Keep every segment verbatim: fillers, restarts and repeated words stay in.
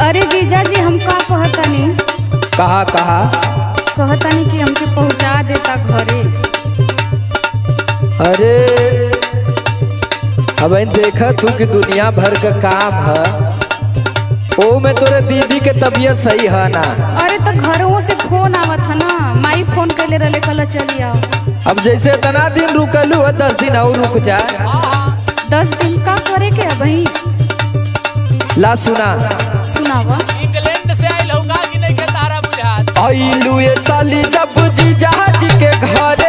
अरे जीजा जी हम का कहतनी कहा कहा कहतनी कि हमके पहुंचा देता घरे। अरे अब देखा तू कि दुनिया भर का काम है, ओ में तोरे दीदी के तबीयत सही है ना। अरे तो घरों से फोन आवत है ना, माई फोन कैले रहे कल चली आओ। अब जैसे इतना दिन रुकलू है दस दिन और रुक जा। दस दिन का करे के है भाई? ला सुना सुनावा। इंग्लैंड से आइल होगा कि नहीं के तारा बुझात आइलू ये साली जब जी जहाज के घरे,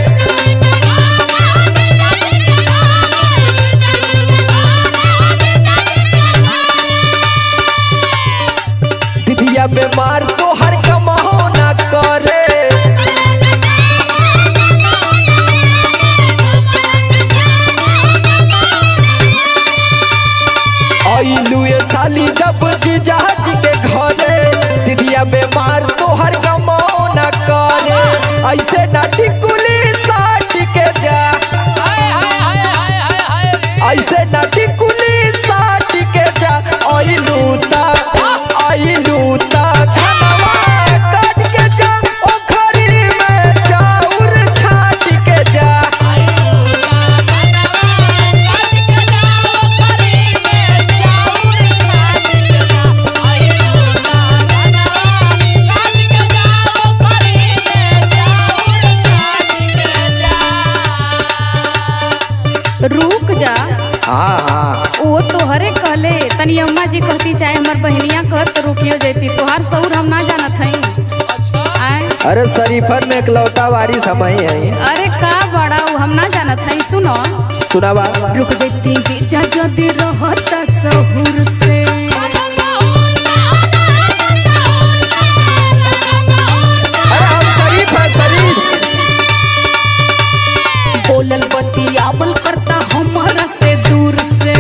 दीदिया बीमार तो हर कमाओ ना करे। आइलू ये साली जब जी जहाज के घरे, दीदिया बीमार तो हर कमाओ ना करे। ऐसे ना टिकुली साट के जा, हाय हाय हाय हाय हाय हाय ऐसे ना टिकुली साट के जा। आइलू ता आइलू ता धनवा काट के जा, ओखरी में चाउर छाट के जा। रुक जा। हाँ हाँ वो तोहरे कहले, तनी अम्मा जी कहती चाहे हमार बहनिया कहत तो रुकियो जैती। तोहार सऊर हम ना जानत हई। आए अरे शरीफन में इकलौता वारी समय है। अरे का बड़ा वो हम ना जानत हई। सुनो सुनावा। रुक जैती जीजा जदी रहता सहूर से, अरे हम शरीफ है शरीफ। बोलल बतियावल करता हमारा से दूर से।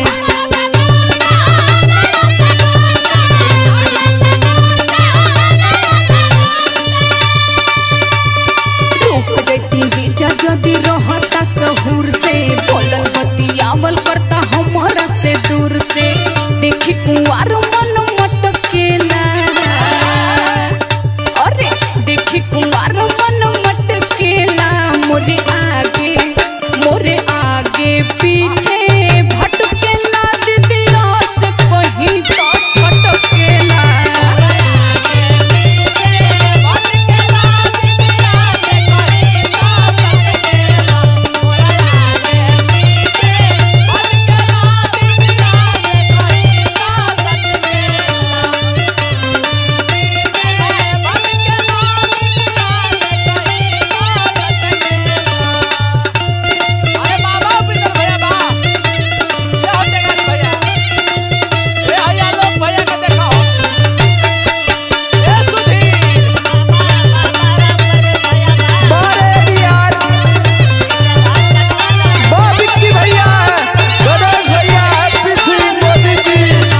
रुक जैती जीजा जदी रहता सहूर से, बोलल बतियावल करता हमारा से दूर से। देखी कुंवार मन मटकेला, अरे देखी कुंवार मन मटकेला। मोरे आगे मोरे आगे पीछे भटकेला, दीदिया से कहीं तो छटकेला। अरे बाबा पितर भैया बा ये होते गाड़ी भैया ए आया लोग भैया के देखा हो ए सुधीर बारे यार बाबी की भैया, गणेश भैया, एपीसी मोदी जी,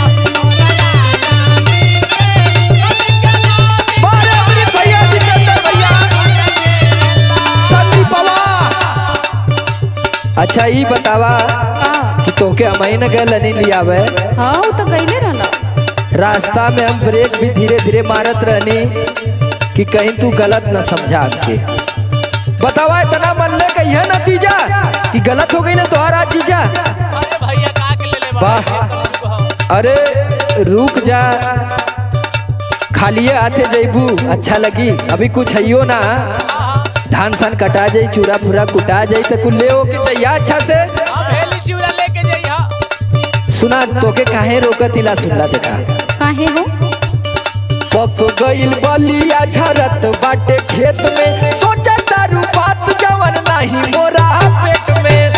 बारे अमृत भैया, जितेंद्र भैया, संदीप बाबा। अच्छा ये बतावा का कि तोके अमाई न गए नहीं लियावे। हाँ वो तो गईले रहना। रास्ता में हम ब्रेक भी धीरे धीरे मारत रहनी कि कहीं तू गलत न समझा के। बतावा इतना मन ले कहिए नतीजा कि गलत हो गई ना तुम्हारा चीजा। अरे भैया का के ले ले वाह। बा अरे रुक जा, खालिए आते जैबू अच्छा लगी। अभी कुछ है ना, धान सान कटा जाई, चूड़ा फूरा कुटा जाई तो कुल ले के चाहिए अच्छा से। हम हेली चिवड़ा लेके जइहा। सुना तोके काहे रोकत इला सुनला देखा। काहे हो? पक गइल बलिया झरत बाटे खेत में, सोचा तारू बात जवन नहीं मोरा पेट में।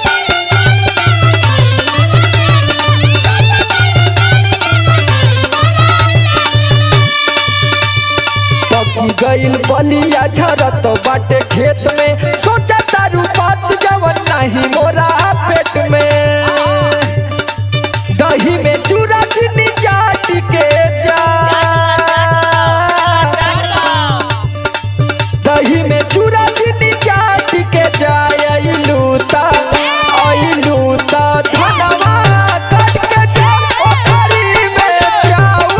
पक गइल बलिया झरत बाटे खेत में, सोचा तारू बात जवन नहीं मोरा पेट में। दही में चूरा चीनी चाट के जा, दही में चूरा चीनी चाट के जा। आइलू ता आइलू ता धनवा काट के जा, ओखरी में जाऊ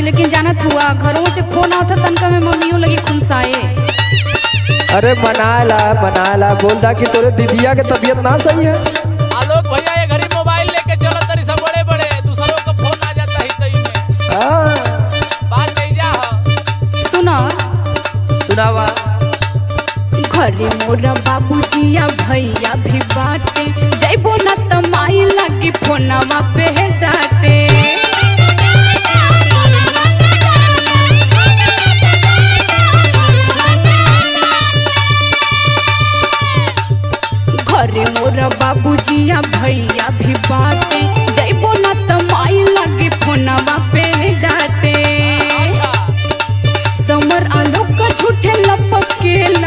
लेकिन जानत हुआ घरों से फोन आता तनका में मम्मियों लगी खुनसाए। अरे मनाला मनाला बोलता कि तोरे दीदिया के तबीयत ना सही है। आलोक भैया ये घड़ी मोबाइल लेके चलो तरी सब बड़े बड़े दूसरों का फोन आ जाता है तई में। हाँ बात नहीं जा हो। सुना सुनावा। घरे मोरा बाबूजिया भैया भी बाटे जैबो न त माई लगी फोनवा पे डाटे। घरे मोरा बाबूजिया भैया भी बाटे जैबो न त माई लगी फोनवा पे डाटे। समर आलोक का झूठे लपकेला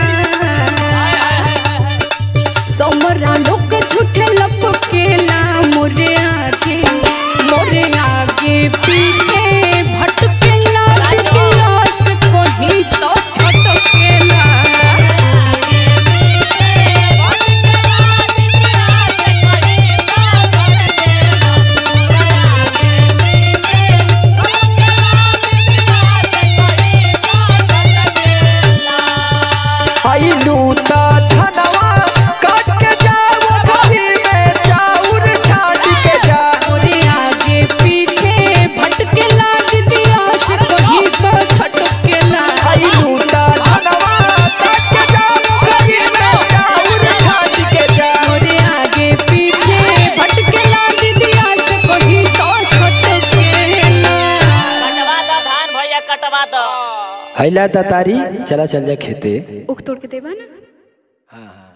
समरा लोग झूठे लपकेला मोरे आगे मोरे आगे पीछे भटकेला दियास कोही तो छटकेला। आई लूटा धनवा काट के जाओ घड़ी में चाउर छाट के जा। मोरे आगे पीछे भटकेला दियास कोही तो छटकेला। आई लूटा धनवा काट के जाओ घड़ी में चाउर छाट के जा। मोरे आगे पीछे भटकेला दियास कोही तो छटकेला। कटवा दो धान भैया कटवा दो। हैला तारी चला चल जा खेते। उख तोड़ के देवा ना। हाँ हाँ।